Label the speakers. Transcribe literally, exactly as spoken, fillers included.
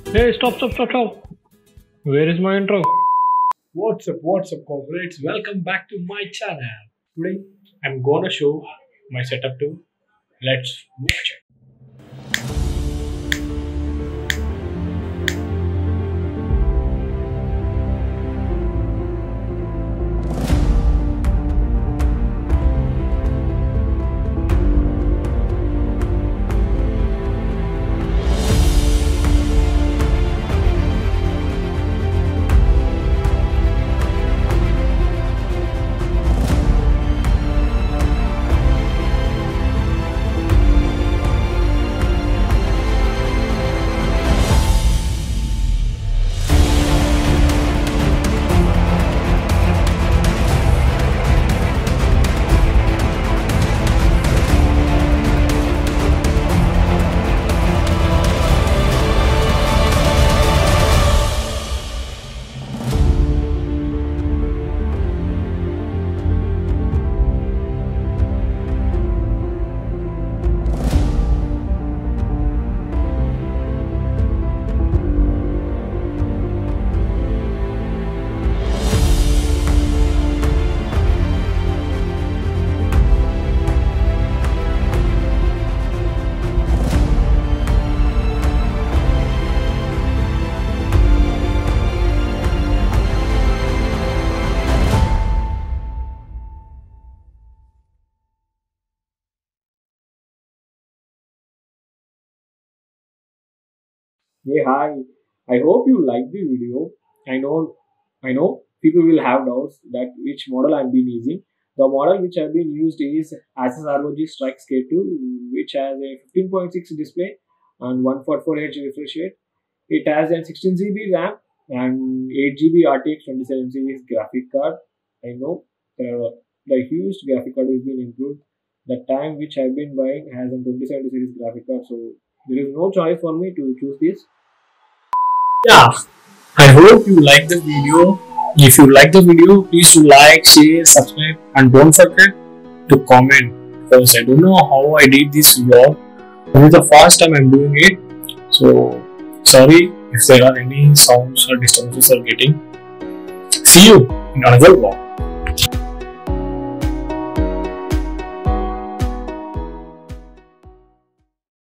Speaker 1: Hey, stop, stop, stop, stop. Where is my intro? What's up, what's up, corporates? Welcome back to my channel. Today, I'm gonna show my setup too. Let's watch it.
Speaker 2: Hey, hi. I hope you like the video. I know, I know people will have doubts that which model I've been using. The model which I've been used is ASUS R O G Strix K two, which has a fifteen point six display and one forty-four hertz refresh rate. It has a sixteen G B RAM and eight G B R T X twenty-seven series graphic card. I know the, the huge graphic card has been improved. The time which I've been buying has a twenty seventy series graphic card, so there is no choice for me to choose this.
Speaker 1: Yeah, I hope you like the video. If you like the video, please do like, share, subscribe, and don't forget to comment, because I don't know how I did this vlog. This is the first time I'm doing it, so sorry if there are any sounds or disturbances are getting. See you in another vlog.